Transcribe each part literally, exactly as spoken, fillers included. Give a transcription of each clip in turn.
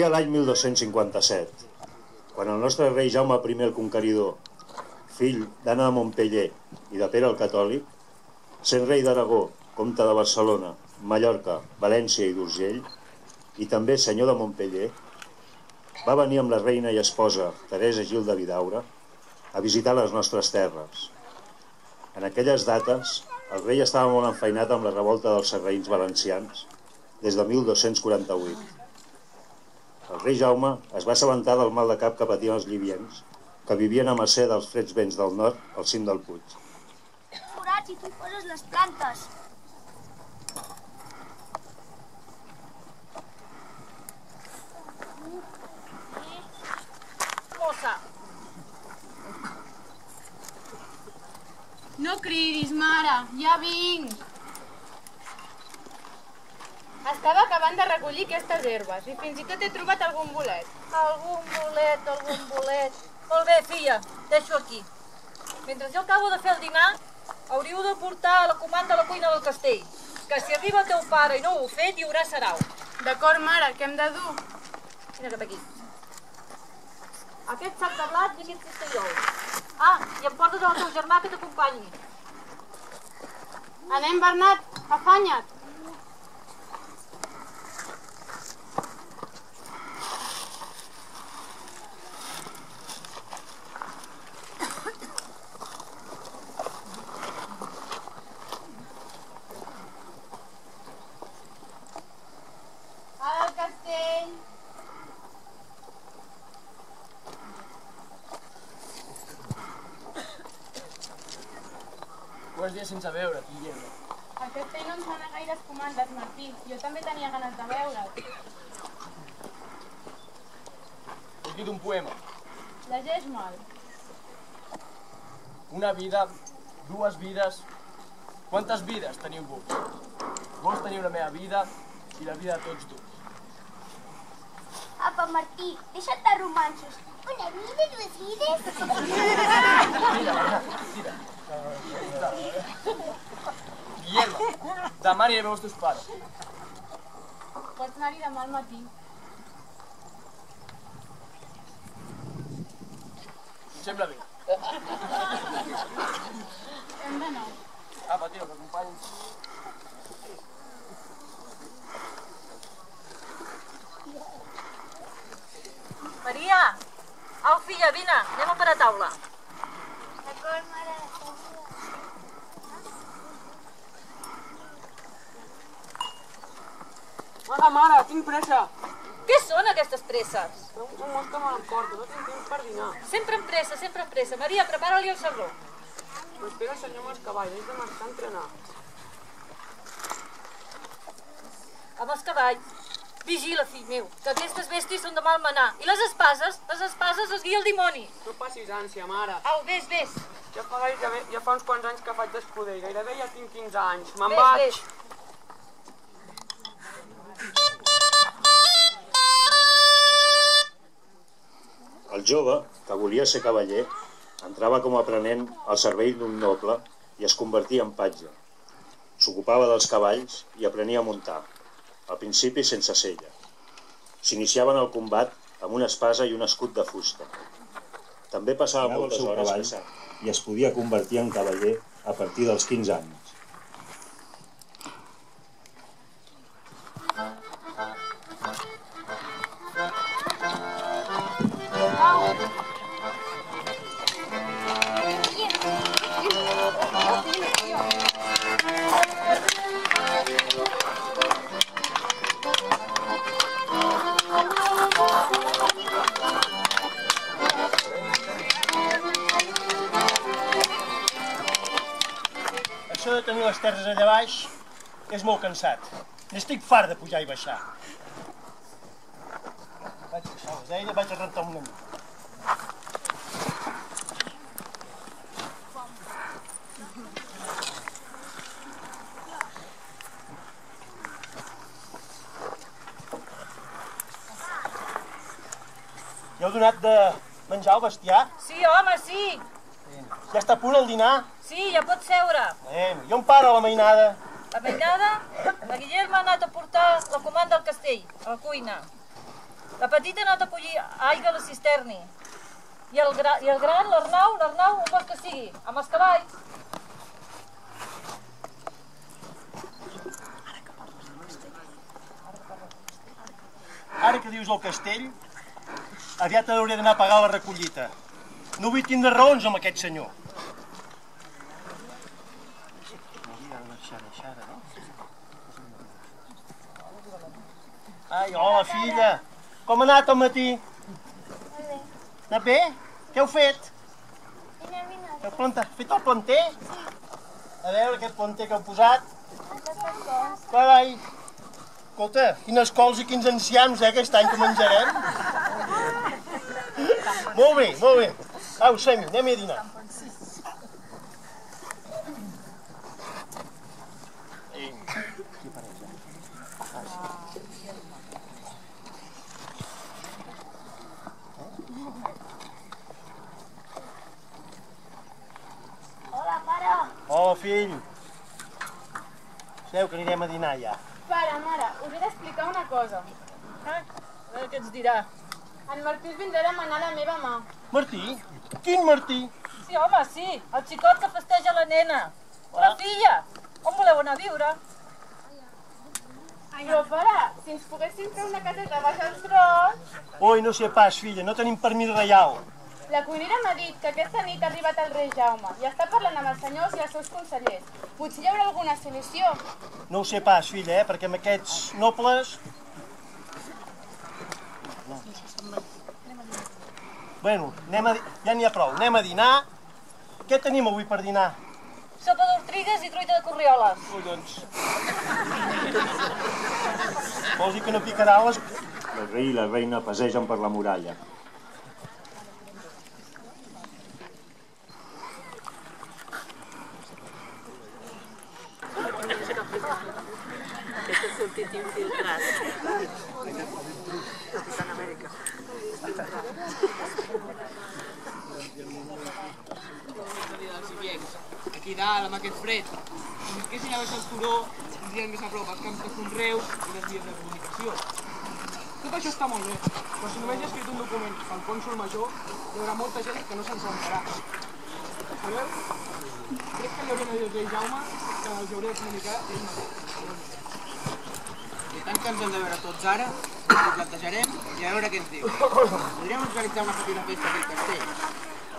Corria l'any mil dos-cents cinquanta-set, quan el nostre rei Jaume primer el Conqueridor, fill d'Anna de Montpeller i de Pere el Catòlic, sent rei d'Aragó, comte de Barcelona, Mallorca, València i d'Urgell, i també senyor de Montpeller, va venir amb la reina i esposa Teresa Gil de Vidaura a visitar les nostres terres. En aquelles dates, el rei estava molt enfeinat amb la revolta dels sarraïns valencians des de mil dos-cents quaranta-vuit. El rei Jaume es va assabentar del mal de cap que patien els llibiens, que vivien a mercè dels freds vents del nord al cim del Puig. Forats i tu hi poses les plantes. Mossa! No cridis, mare, ja vinc. Estava acabant de recollir aquestes herbes i fins i tot he trobat algun bolet. Algun bolet, algun bolet. Molt bé, filla, deixo aquí. Mentre jo acabo de fer el dinar, hauríeu de portar la comanda a la cuina del castell. Que si arriba el teu pare i no ho heu fet, hi haurà sarau. D'acord, mare, què hem de dur? Vine cap aquí. Aquest sac de blat i aquest cistellol. Ah, i em portes el teu germà que t'acompanyi. Anem, Bernat, afanya't. Al castell. Quants dies sense veure, Guillem? Al castell no ens dona gaires comandes, Martí. Jo també tenia ganes de veure't. He escrit un poema. Llegeix-me'l. Una vida, dues vides... Quantes vides teniu vos? Vols tenir una meva vida i la vida de tots dos. Apa, Martí, deixa't de romanços. Una vida, dues vides? Mira, mira. Guillermo, demà aniré a veure els teus pares. Pots anar-hi demà al matí. Em sembla bé. Hem d'anar. Apa, tio, que acompanys. Maria! Au, filla, vine, anem a per a taula. D'acord, mare. Mare, mare, tinc pressa. Què són aquestes presses? Un mosca me l'emporta, no tinc temps per dinar. Sempre amb pressa, sempre amb pressa. Maria, prepara-li el sarró. Però espera el senyor amb els cavalls, haig de marxar a entrenar. Amb els cavalls. Vigila, fill meu, que aquestes bèsties són de mal manar. I les espases? Les espases les guia el dimoni. No passis ànsia, mare. Au, vés, vés. Ja fa, gairebé, ja fa uns quants anys que faig d'escuder, gairebé ja tinc quinze anys. Me'n Vés, vaig. vés. El jove, que volia ser cavaller, entrava com a aprenent al servei d'un noble i es convertia en patge. S'ocupava dels cavalls i aprenia a muntar, al principi sense sella. S'iniciava en el combat amb una espasa i un escut de fusta. També passava moltes hores caçant i es podia convertir en cavaller a partir dels quinze anys. Això de tenir les terres allà baix és molt cansat. N'estic fart de pujar i baixar. Vaig baixar les eines, vaig a rentar una mica. Ja heu donat de menjar el bestiar? Sí, home, sí. Ja està a punt el dinar? Sí, ja pots seure. Bueno, jo em paro a la mainada. La mainada? La Guillermo ha anat a portar la comanda al castell, a la cuina. La petita ha anat a collir aigua a la cisterni. I el, gra, i el gran, l'Arnau, l'Arnau, on vols que sigui? Amb els cavalls. Ara que dius el castell, aviat hauré d'anar a pagar la recollita. No vull tindre raons amb aquest senyor. Ai, hola, filla. Com ha anat al matí? Molt bé. Ha anat bé? Què heu fet? Vine, vine. Heu plantat, fet el planter? A veure aquest planter que heu posat. Aquestes coses. Carai. Escolta, quines cols i quins enciams, eh, aquest any que menjarem. Molt bé, molt bé. Au, som-hi, anem a dinar. Hola, pare. Hola, fill. Seu que anirem a dinar ja. Pare, mare, us he d'explicar una cosa. Ah, a veure què ens dirà. En Martí us vindrà a demanar la meva mà. Martí? Quin Martí? Sí, home, sí, el xicot que festeja la nena. La filla, on voleu anar a viure? Però, pare, si ens poguéssim fer una caseta baix als tros... Oi, no sé pas, filla, no tenim permís reial. La cuinera m'ha dit que aquesta nit ha arribat el rei Jaume i està parlant amb els senyors i els seus consellers. Potser hi haurà alguna solució. No ho sé pas, filla, eh, perquè amb aquests nobles... No. Bueno, anem a... ja n'hi ha prou, anem a dinar. Què tenim avui per dinar? Sopa d'ortrigues i truita de corrioles. Collons. Vols dir que no picarà les... El rei i la reina passegen per la muralla. Aquest ha sortit infiltrat. Capitán Amèrica. Aquí dalt, amb aquest fred. Si visquessin a baix el turó, tindrien més a prop els camps de conreu i les vies de comunicació. Tot això està molt bé, però si només he escrit un document pel cònsol major, hi haurà molta gent que no se'n sentarà. Sabeu? Crec que li haurien de dir al rei Jaume que els hauré de comunicar ell mateix. I tant que ens hem de veure tots ara, ho plantejarem i a veure què ens diu. Podríem organitzar una petita festa aquí al castell.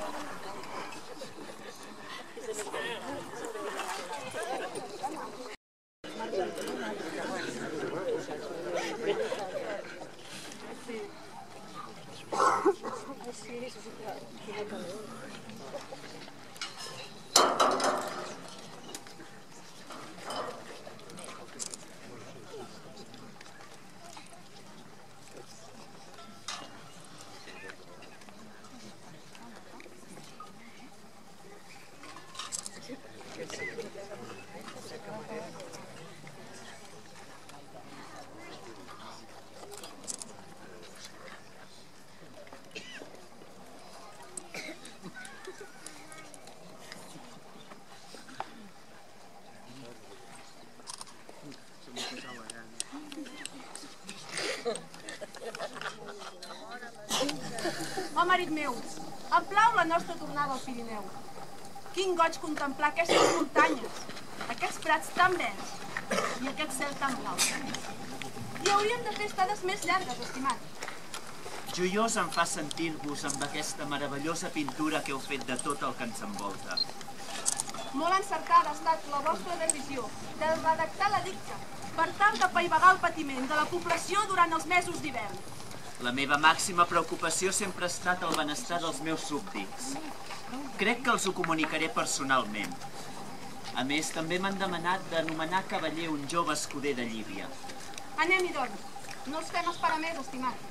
Oh, marit meu, em plau la nostra tornada al Pirineu. Quin goig contemplar aquestes muntanyes, aquests prats tan verds i aquest cel tan blau. I hauríem de fer estades més llargues, estimat. Joiós em fa sentir-vos amb aquesta meravellosa pintura que heu fet de tot el que ens envolta. Molt encertada ha estat la vostra decisió de redactar l'edicte per tal de paivagar el patiment de la població durant els mesos d'hivern. La meva màxima preocupació sempre ha estat el benestar dels meus súbdits. Crec que els ho comunicaré personalment. A més, també m'han demanat d'anomenar cavaller un jove escuder de Llívia. Anem-hi, doncs. No els fem esperar més, estimat.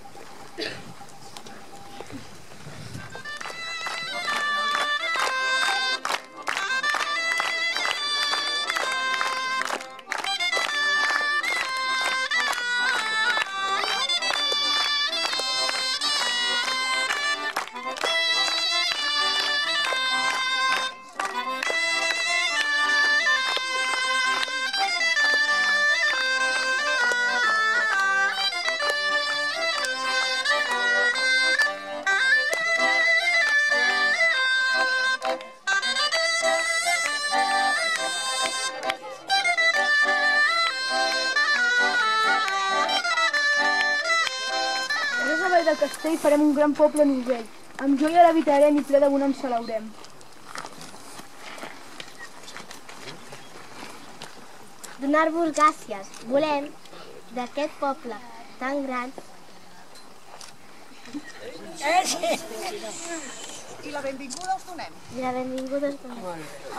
i farem un gran poble novell. Amb joia l'habitarem i ple de bonança l'haurem. Donar-vos gràcies. Volem d'aquest poble tan gran. I la benvinguda us donem. I la benvinguda us donem.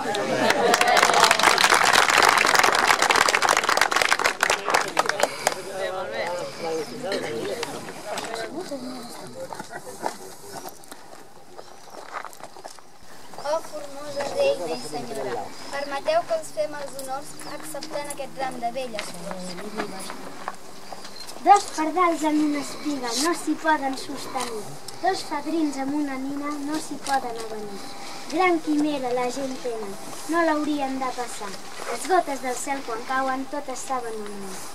Oh, formosa reina i senyora, permeteu que us fem els honors acceptant aquest ram de belles flors. Dos pardals en una espiga no s'hi poden sostenir. Dos fadrins amb una nina no s'hi poden avenir. Gran quimera la gent tenen, no l'haurien de passar. Les gotes del cel quan cauen totes saben on és.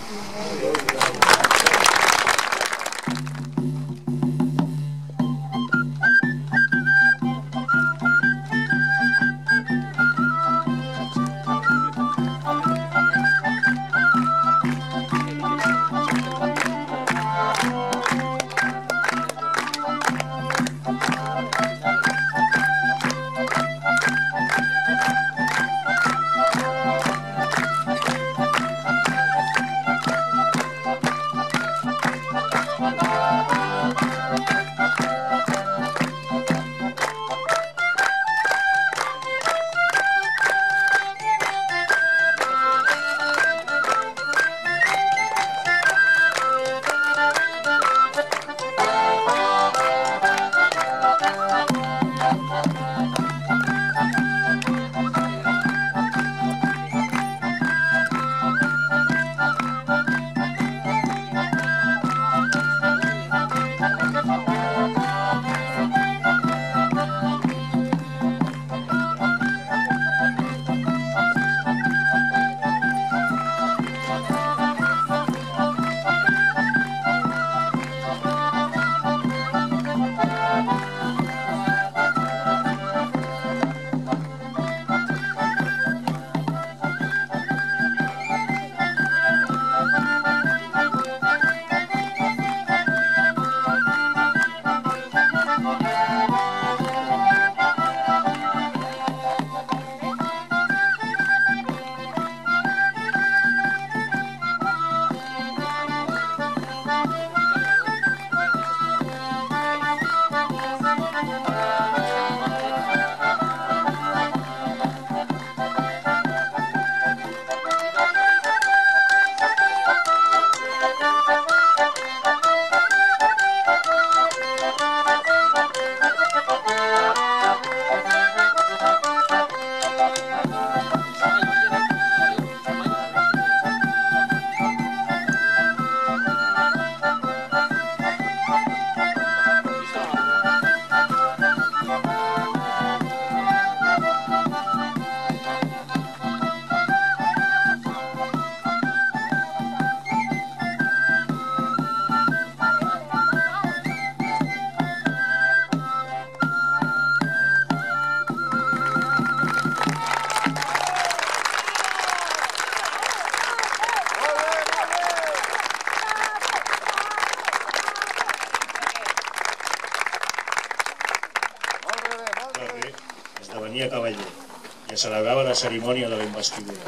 esdevenia cavaller i es celebrava la cerimònia de la investidura.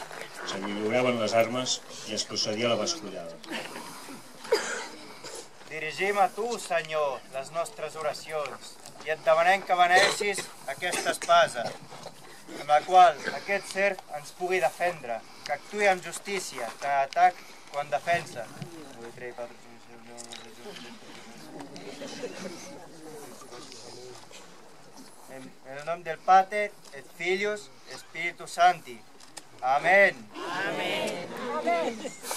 Se li lliuraven les armes i es procedia a la bascullada. Dirigim a tu, Senyor, les nostres oracions i et demanem que beneixis aquesta espasa, amb la qual aquest serf ens pugui defendre, que actuï amb justícia, tant atac com defensa. En el nom del Pater, et Filius, Spiritus Sancti. Amén. Amén. Amén.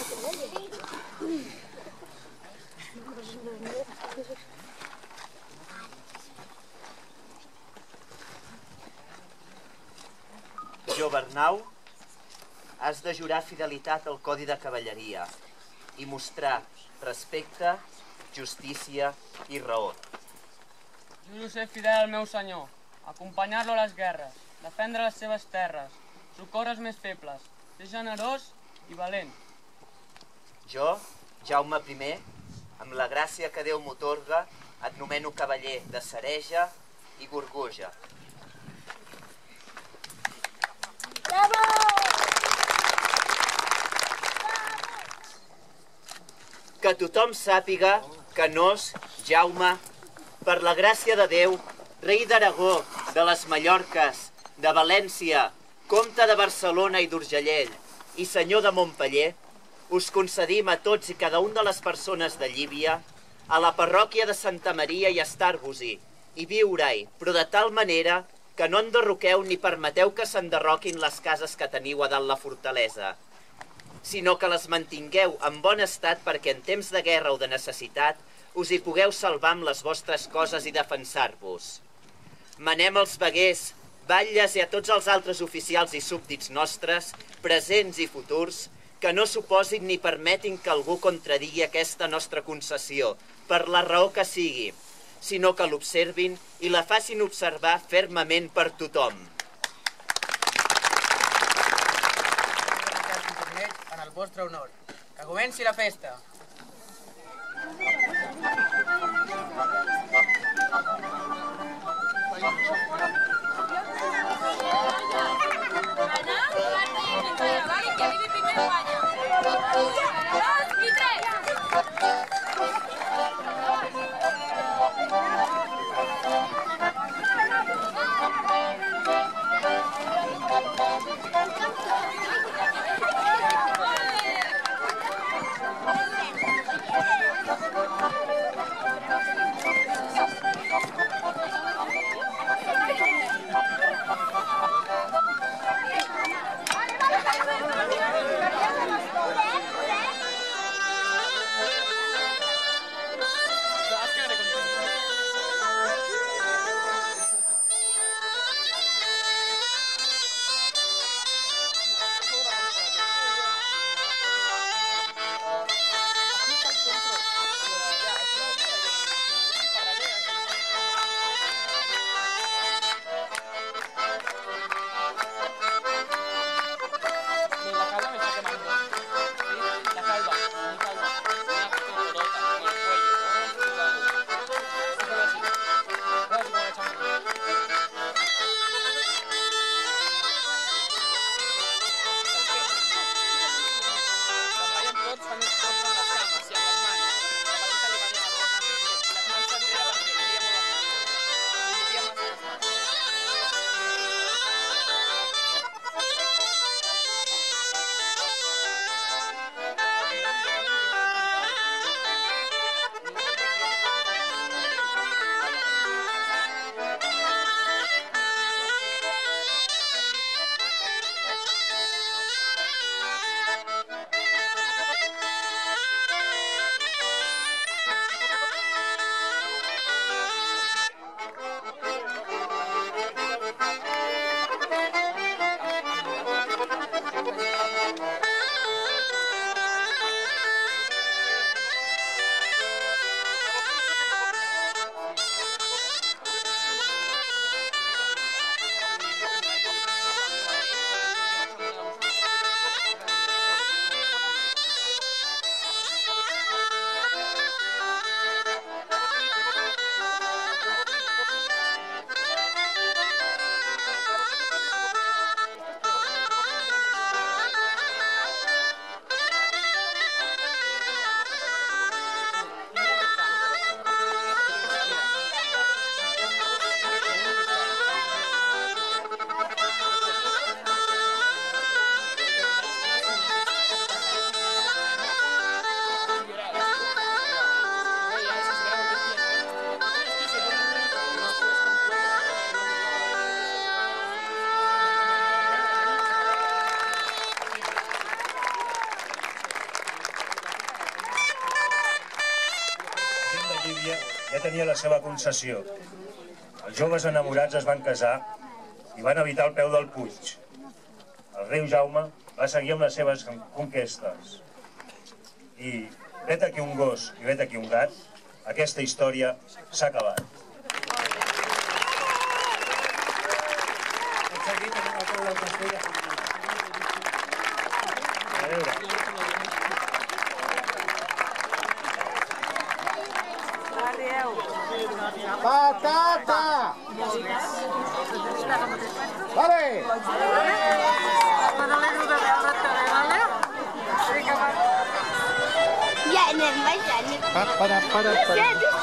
Jo, Bernau, has de jurar fidelitat al Codi de Cavalleria i mostrar respecte, justícia i raó. Juro ser fidel al meu senyor, acompanyar-lo a les guerres, defendre les seves terres, socórrer els més febles, ser generós i valent. Jo, Jaume primer, Amb la gràcia que Déu m'atorga, et nomeno cavaller de Cereja i Gorgoja. Bravo! Que tothom sàpiga que nos, Jaume, per la gràcia de Déu, rei d'Aragó, de les Mallorques, de València, comte de Barcelona i d'Urgellell i senyor de Montpeller, us concedim a tots i cada un de les persones de Llívia, a la parròquia de Santa Maria i estar-vos-hi, i viure-hi, però de tal manera que no enderroqueu ni permeteu que s'enderroquin les cases que teniu a dalt la fortalesa, sinó que les mantingueu en bon estat perquè en temps de guerra o de necessitat us hi pugueu salvar amb les vostres coses i defensar-vos. Manem els veguers, batlles i a tots els altres oficials i súbdits nostres, presents i futurs, que no s'oposin ni permetin que algú contradigui aquesta nostra concessió, per la raó que sigui, sinó que l'observin i la facin observar fermament per tothom. En el vostre honor. Que comenci la festa. ja tenia la seva concessió. Els joves enamorats es van casar i van habitar al peu del Puig. El rei Jaume va seguir amb les seves conquestes. I vet aquí un gos i vet aquí un gat, aquesta història s'ha acabat. Tot seguit anem al peu del castell. A veure. Patata! Vale! Ja anem baixant. Pa, para, para, para.